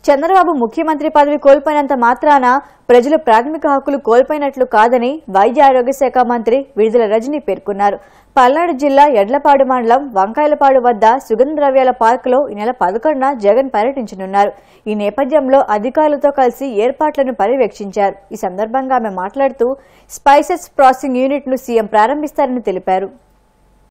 చంద్రబాబు ముఖ్యమంత్రి పదవి కోల్పోయినంత మాత్రాన ప్రజలు ప్రాథమిక హక్కులు కోల్పోయినట్లు కాదని వైద్య ఆరోగ్య శాఖ మంత్రి విడుదల రజని పేర్కొన్నారు. పల్నాడు జిల్లా ఎడ్లపాడు మండలం వంకాయలపాడు వద్ద సుగంధ ద్రవ్యాల పార్కులో ఈ నెల 11న జగన్ పర్యటించనున్నారు. ఈ నేపథ్యంలో అధికారులతో కలిసి ఏర్పాట్లను పర్యవేక్షించారు. ఈ సందర్భంగా ఆమె మాట్లాడుతూ స్పైసెస్ ప్రాసెసింగ్ యూనిట్ ను సీఎం ప్రారంభిస్తారని తెలిపారు.